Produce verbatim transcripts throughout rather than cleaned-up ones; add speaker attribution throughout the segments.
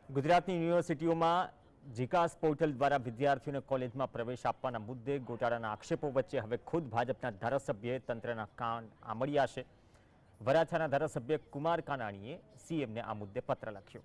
Speaker 1: ગુજરાતની યુનિવર્સિટીઓમાં જીકાસ પોર્ટલ દ્વારા વિદ્યાર્થીઓને કોલેજમાં પ્રવેશ આપવાના મુદ્દે ગોટાળાના આક્ષેપો વચ્ચે હવે ખુદ ભાજપના ધારાસભ્યએ તંત્રના કાન આંબળ્યા છે। વરાછાના ધારાસભ્ય કુમાર કાનાણીએ સીએમને આ મુદ્દે પત્ર લખ્યો।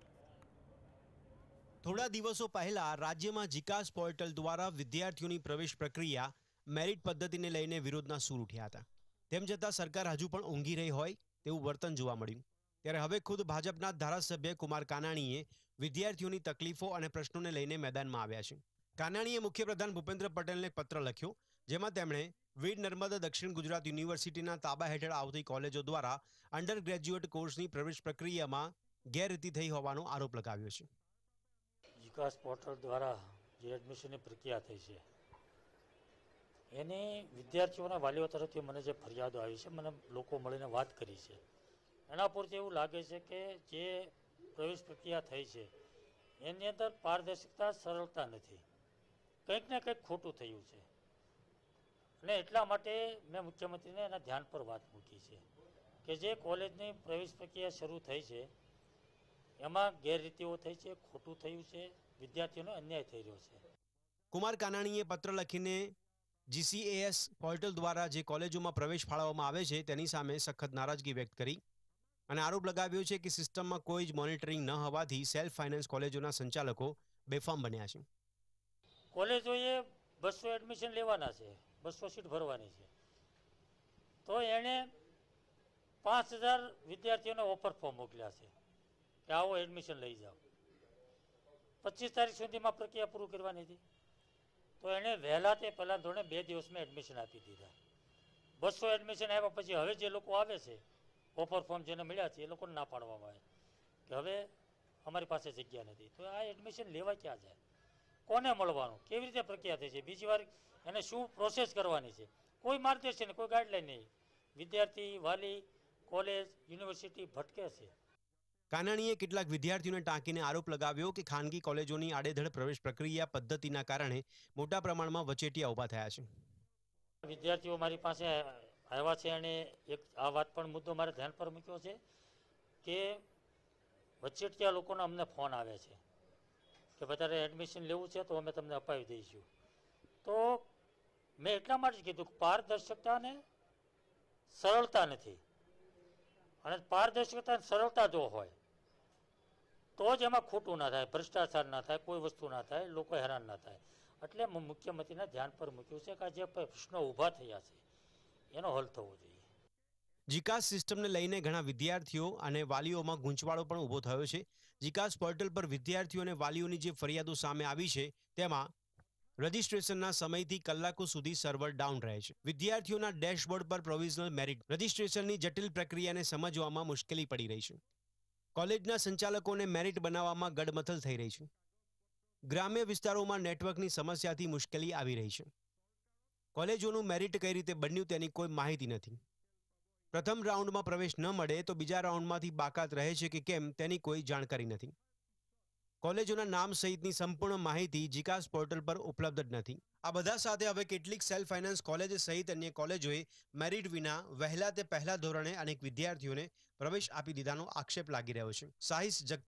Speaker 2: થોડા દિવસો પહેલા રાજ્યમાં જીકાસ પોર્ટલ દ્વારા વિદ્યાર્થીઓની પ્રવેશ પ્રક્રિયા મેરિટ પદ્ધતિને લઈને વિરોધના સૂર ઉઠ્યા હતા। તેમ છતાં સરકાર હજુ પણ ઊંઘી રહી હોય તેવું વર્તન જોવા મળ્યું। ત્યારે હવે ખુદ ભાજપના ધારાસભ્ય કુમાર કાનાણીએ વિદ્યાર્થીઓની તકલીફો અને પ્રશ્નોને લઈને મેદાનમાં આવ્યા છે। કાનાણીએ મુખ્યપ્રધાન ભૂપેન્દ્ર પટેલને પત્ર લખ્યો, જેમાં તેમણે વીર નર્મદા દક્ષિણ ગુજરાત યુનિવર્સિટીના તાબા હેઠળ આવતી કોલેજો દ્વારા અંડર ગ્રેજ્યુએટ કોર્સની પ્રવેશ પ્રક્રિયામાં ગેરરીતિ થઈ હોવાનો આરોપ લગાવ્યો છે।
Speaker 3: જીકાસ પોર્ટલ દ્વારા જે એડમિશનની પ્રક્રિયા થઈ છે એની વિદ્યાર્થીઓના વાલીઓ તરફથી મને જે ફરિયાદો આવી છે, મને લોકો મળીને વાત કરી છે, એના પરથી એવું લાગે છે કે જે પ્રવેશ પ્રક્રિયા થઈ છે એની અંદર પારદર્શકતા, સરળતા નથી, કંઈક ને કંઈક ખોટું થયું છે। અને એટલા માટે મેં મુખ્યમંત્રીને એના ધ્યાન પર વાત મૂકી છે કે જે કોલેજની પ્રવેશ પ્રક્રિયા શરૂ થઈ છે એમાં ગેરરીતિઓ થઈ છે, ખોટું થયું છે, વિદ્યાર્થીઓનો અન્યાય થઈ રહ્યો છે।
Speaker 2: કુમાર કાનાણીએ પત્ર લખીને જીસીએએસ પોર્ટલ દ્વારા જે કોલેજોમાં પ્રવેશ ફાળવવામાં આવે છે તેની સામે સખત નારાજગી વ્યક્ત કરી અને આરોપ લગાવ્યો છે કે સિસ્ટમમાં કોઈ જ મોનિટરિંગ ન હોવાથી સેલ્ફ ફાઇનાન્સ કોલેજોના સંચાલકો બેફામ બન્યા છે।
Speaker 3: કોલેજોએ બસો એડમિશન લેવાના છે, બસો સીટ ભરવાની છે, તો એણે પાંચ હજાર વિદ્યાર્થીઓને ઓફર ફોર્મ મોકલ્યા છે કે આવો એડમિશન લઈ જાઓ। પચીસ તારીખ સુધીમાં પ્રક્રિયા પૂરું કરવાની હતી, તો એણે વહેલા તે પહેલાં ધોરણે બે દિવસમાં એડમિશન આપી દીધા। બસો એડમિશન આવ્યા પછી હવે જે લોકો આવે છે ઓફર ફોર્મ જેને મળ્યા છે એ લોકોને ના પાડવામાં આવે કે હવે અમારી પાસે જગ્યા નથી, તો આ એડમિશન લેવા ક્યાં જાય, કોને મળવાનું, કેવી રીતે પ્રક્રિયા થઈ છે, બીજી વાર એને શું પ્રોસેસ કરવાની છે, કોઈ માર્ગદર્શન, કોઈ ગાઈડલાઈન નહીં। વિદ્યાર્થી, વાલી, કોલેજ, યુનિવર્સિટી ભટકે છે।
Speaker 2: કાનાણીએ કેટલાક વિદ્યાર્થીઓને ટાંકીને આરોપ લગાવ્યો કે ખાનગી કોલેજોની આડેધડ પ્રવેશ પ્રક્રિયા પદ્ધતિના કારણે મોટા પ્રમાણમાં વચેટિયા ઊભા થયા છે।
Speaker 3: વિદ્યાર્થીઓ મારી પાસે આવ્યા છે અને એક આ વાત પણ મુદ્દો મારે ધ્યાન પર મૂક્યો છે કે વચેટિયા લોકોના અમને ફોન આવે છે કે વધારે એડમિશન લેવું છે તો અમે તમને અપાવી દઈશું। તો મેં એટલા માટે જ કીધું કે પારદર્શકતા અને સરળતા નથી, અને પારદર્શકતા અને સરળતા જો હોય તો જ એમાં ખોટું ના થાય, ભ્રષ્ટાચાર ના થાય, કોઈ વસ્તુ ના થાય, લોકો હેરાન ના થાય। એટલે હું મુખ્યમંત્રીના ધ્યાન પર મૂક્યું છે કે આ જે પ્રશ્નો ઊભા થયા છે એનો હલ થવો જોઈએ।
Speaker 2: જીકાસ સિસ્ટમને લઈને ઘણા વિદ્યાર્થીઓ અને વાલીઓમાં ગૂંચવાડો પણ ઊભો થયો છે। જીકાસ પોર્ટલ પર વિદ્યાર્થીઓ અને વાલીઓની જે ફરિયાદો સામે આવી છે તેમાં રજિસ્ટ્રેશનના સમયથી કલાકો સુધી સર્વર ડાઉન રહે છે। વિદ્યાર્થીઓના ડેશબોર્ડ પર પ્રોવિઝનલ મેરિટ રજિસ્ટ્રેશનની જટિલ પ્રક્રિયાને સમજવામાં મુશ્કેલી પડી રહી છે। કોલેજના સંચાલકોને મેરિટ બનાવવામાં ગડમથલ થઈ રહી છે। ગ્રામ્ય વિસ્તારોમાં નેટવર્કની સમસ્યાથી મુશ્કેલી આવી રહી છે। કોલેજોનું મેરિટ કઈ રીતે બન્યું તેની કોઈ માહિતી નથી। પ્રથમ રાઉન્ડમાં પ્રવેશ ન મળે તો બીજા રાઉન્ડમાંથી બાકાત રહે છે કે કેમ તેની કોઈ જાણકારી નથી। કોલેજોના નામ સહિતની સંપૂર્ણ માહિતી જીકાસ પોર્ટલ પર ઉપલબ્ધ જ નથી। આ બધા સાથે હવે કેટલીક સેલ્ફ ફાઇનાન્સ કોલેજ સહિત અન્ય કોલેજોએ મેરિટ વિના વહેલા તે પહેલા ધોરણે અનેક વિદ્યાર્થીઓને પ્રવેશ આપી દીધાનો આક્ષેપ લાગી રહ્યો છે। સાહિસ